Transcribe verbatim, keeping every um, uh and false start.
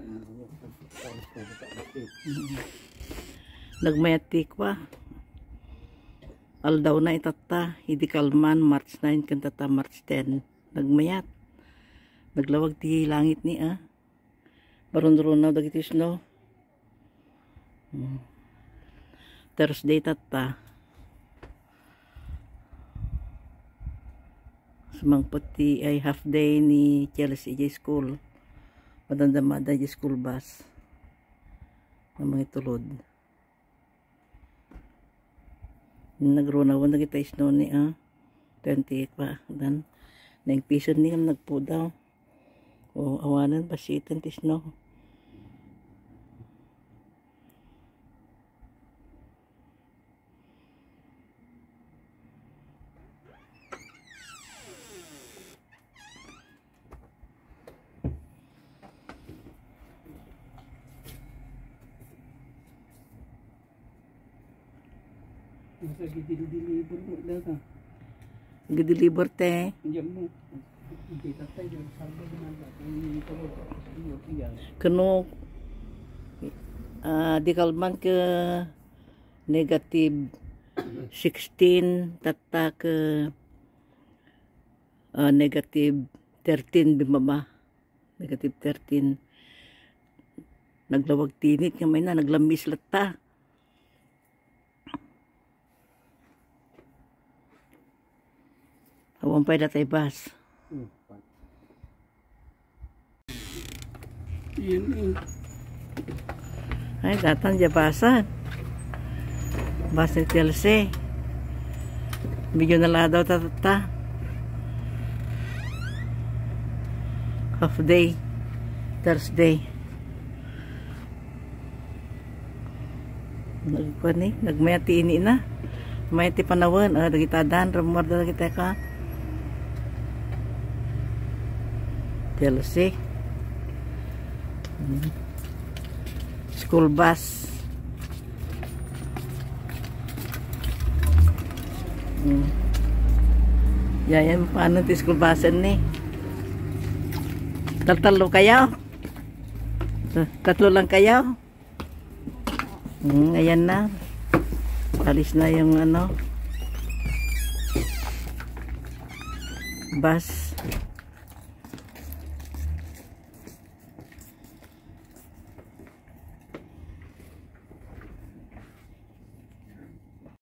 Nagmayatik wa. Aldaw na itata. Hindi kalman. March nine kan tata March ten. Nagmayat. Naglawag ti langit ni ah. Baron-ron na dagiti snow. Hmm. Thursday tata. Sumangpati ay half day ni Chelsea J School. Madandamada J School bus. Ang mga tulod. Nagrunawan na kita snow ni ah. twenty pa. Dan nagpiso ni kam nagpo daw. O awanan pa si itan ti snow. Masa gidi-deliver mo data. Gidi-deliver te. Diyan mo. Hindi tatay yung saldo naman. Kano uh, di kalman ke negative sixteen tata ke uh, negative thirteen bimaba. Negative thirteen. Naglawag tinit nga may na naglamis lata. Awan pa datay bas. Yan eh. Ay, datan dya basan. Bas ni Chelsea. Medyo nala daw tatata. Half day. Thursday. Nagkuhan ni. Nagmayati ini na. Mayati panawan. Ah, dagitadan. Ramar daw kita ka. Chelsea. Hmm. School bus. Hmm. Yan, paano ti school busan ni? Tatlo kayo? Tatlo lang kayo? Hmm, ayan na. Alis na yung ano. Bus.